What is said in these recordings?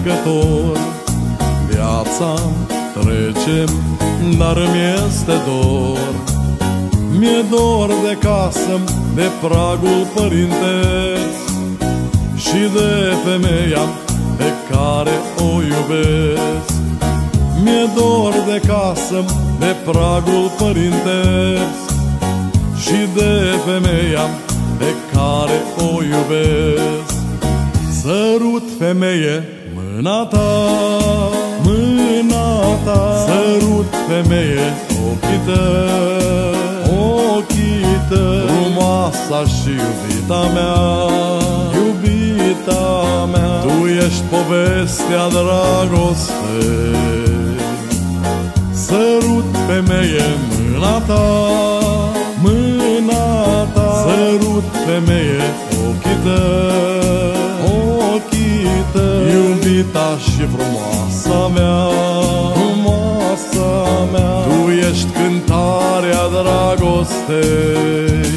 trecător. Viața trecem, dar mi-este dor. Mi-e dor de casă, de pragul părintesc și de femeia pe care o iubesc. Mi-e dor de casă, de pragul părintesc și de femeia pe care o iubesc. Sărut, femeie, mâna ta, mâna ta. Sărut, femeie, ochii tăi, ochii tăi. Frumoasa și iubita mea, iubita mea. Tu ești povestea dragostei. Sărut, femeie, mâna ta, mâna ta. Sărut, femeie, ochii tăi, ochii tăi. Iubita și frumoasa mea, frumoasa mea. Tu ești cântarea dragostei.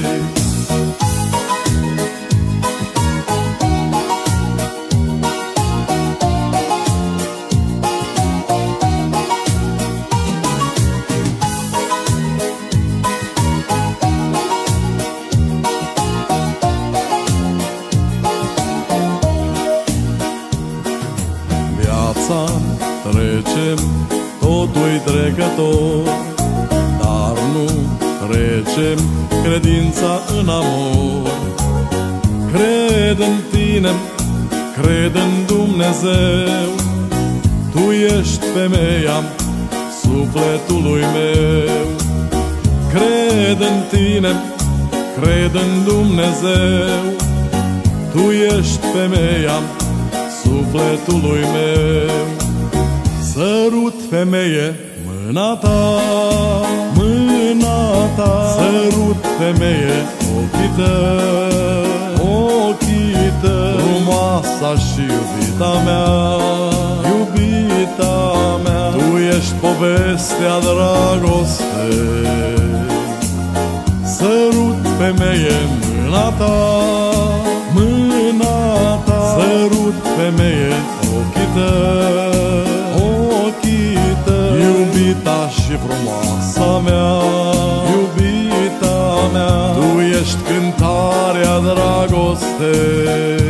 Trecem, totul-i trecător, dar nu trecem credința în amor. Cred în tine, cred în Dumnezeu. Tu ești femeia sufletului meu. Cred în tine, cred în Dumnezeu. Tu ești femeia sufletului meu. Sărut, femeie, mâna ta, mâna ta. Sărut, femeie, ochii tăi, ochii tăi. Frumoasa și iubita mea, iubita mea. Tu ești povestea dragostei. Sărut, femeie, mâna ta, mâna ta. Sărut, femeie, ochii tăi, ochii tăi. Iubita și frumoasa mea, iubita mea. Tu ești cântarea dragostei.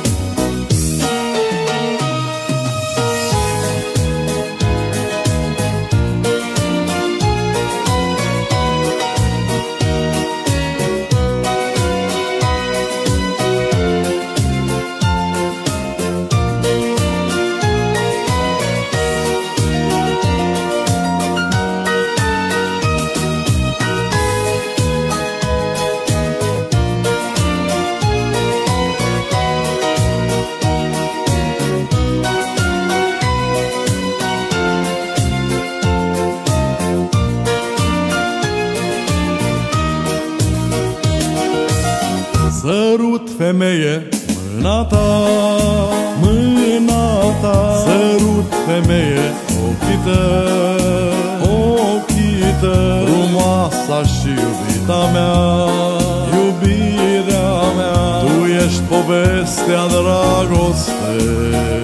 Sărut, femeie, mâna ta, mâna ta. Sărut, femeie, ochii tăi, ochii tăi. Frumoasa și iubita mea, iubirea mea. Tu ești povestea dragostei.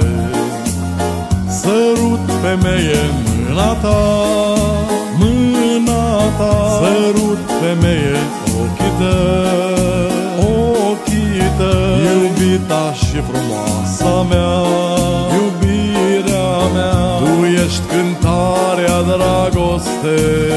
Sărut, femeie, mâna ta, mâna ta. Sărut, femeie, ochii tăi, ochii tăi. Iubita și frumoasa mea, iubirea mea. Tu ești cântarea dragostei.